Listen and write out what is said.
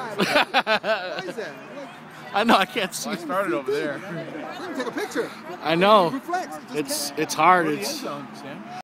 Why is that? I know, I can't see. I started over there. Take a picture. I know. Reflect. It's hard. It's.